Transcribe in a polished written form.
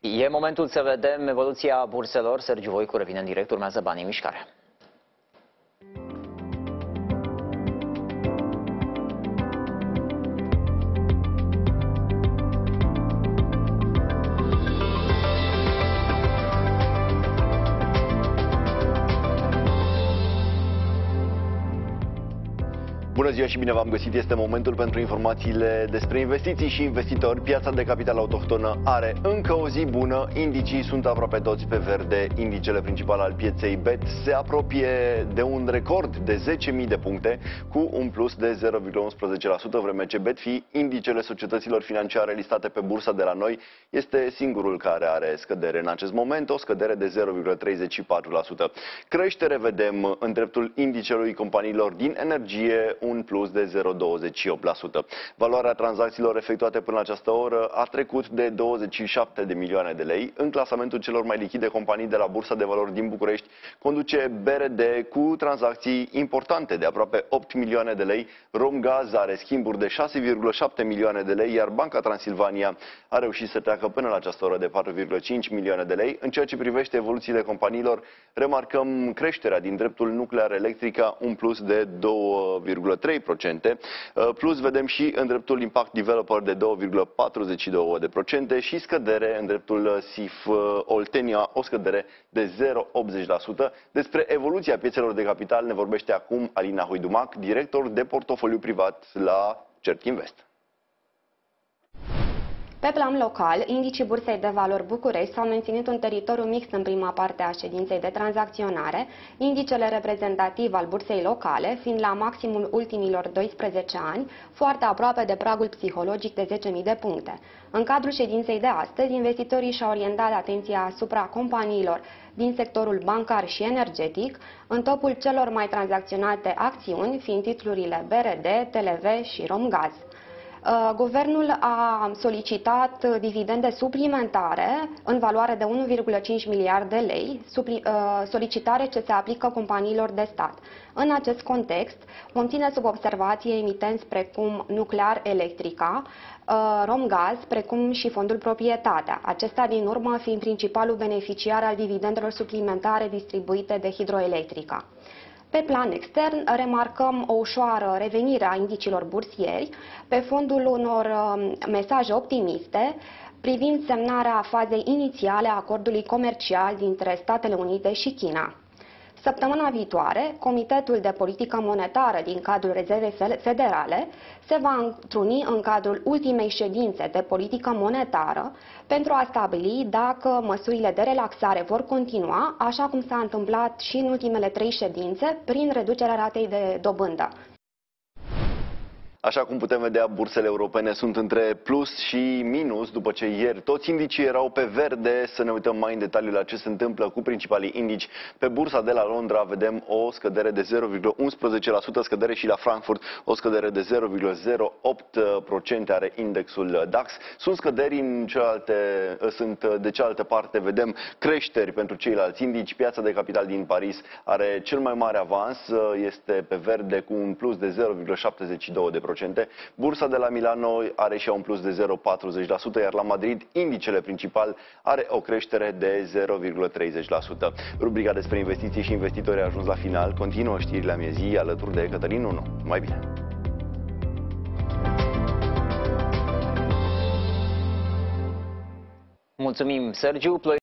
E momentul să vedem evoluția burselor. Sergiu Voicu revine în direct, urmează Banii în mișcare. Bună ziua și bine v-am găsit! Este momentul pentru informațiile despre investiții și investitori. Piața de capital autohtonă are încă o zi bună. Indicii sunt aproape toți pe verde. Indicele principal al pieței BET se apropie de un record de 10.000 de puncte cu un plus de 0,11%, vreme ce BETFI, indicele societăților financiare listate pe bursa de la noi, este singurul care are scădere în acest moment, o scădere de 0,34%. Creștere vedem în dreptul indicelui companiilor din energie, un plus de 0,28%. Valoarea tranzacțiilor efectuate până la această oră a trecut de 27 de milioane de lei. În clasamentul celor mai lichide companii de la Bursa de Valori din București conduce BRD cu tranzacții importante de aproape 8 milioane de lei. Romgaz are schimburi de 6,7 milioane de lei, iar Banca Transilvania a reușit să treacă până la această oră de 4,5 milioane de lei. În ceea ce privește evoluțiile companiilor, remarcăm creșterea din dreptul nuclear electrica, un plus de 2,3%, plus vedem și în dreptul Impact Developer de 2,42% și scădere în dreptul SIF Oltenia, o scădere de 0,80%. Despre evoluția piețelor de capital ne vorbește acum Alina Hoidumac, director de portofoliu privat la CertInvest. Pe plan local, indicii Bursei de Valori București s-au menținut în teritoriu mixt în prima parte a ședinței de tranzacționare, indicele reprezentativ al bursei locale fiind la maximul ultimilor 12 ani, foarte aproape de pragul psihologic de 10.000 de puncte. În cadrul ședinței de astăzi, investitorii și-au orientat atenția asupra companiilor din sectorul bancar și energetic, în topul celor mai tranzacționate acțiuni fiind titlurile BRD, TLV și Romgaz. Guvernul a solicitat dividende suplimentare în valoare de 1,5 miliarde de lei, solicitare ce se aplică companiilor de stat. În acest context, vom ține sub observație emitenți precum Nuclear Electrica, Romgaz, precum și Fondul Proprietatea, acesta din urmă fiind principalul beneficiar al dividendelor suplimentare distribuite de Hidroelectrica. Pe plan extern, remarcăm o ușoară revenire a indicilor bursieri pe fondul unor mesaje optimiste privind semnarea fazei inițiale a acordului comercial dintre Statele Unite și China. Săptămâna viitoare, Comitetul de Politică Monetară din cadrul Rezervei Federale se va întruni în cadrul ultimei ședințe de politică monetară pentru a stabili dacă măsurile de relaxare vor continua, așa cum s-a întâmplat și în ultimele 3 ședințe, prin reducerea ratei de dobândă. Așa cum putem vedea, bursele europene sunt între plus și minus, după ce ieri toți indicii erau pe verde. Să ne uităm mai în detaliu la ce se întâmplă cu principalii indici. Pe bursa de la Londra vedem o scădere de 0,11%, scădere și la Frankfurt, o scădere de 0,08% are indexul DAX. Sunt scăderi de cealaltă parte, vedem creșteri pentru ceilalți indici. Piața de capital din Paris are cel mai mare avans, este pe verde cu un plus de 0,72%. Bursa de la Milano are și un plus de 0,40%, iar la Madrid indicele principal are o creștere de 0,30%. Rubrica despre investiții și investitori a ajuns la final. Continuă știrile a miezii alături de Cătălin Nunu. Mai bine! Mulțumim, Sergiu.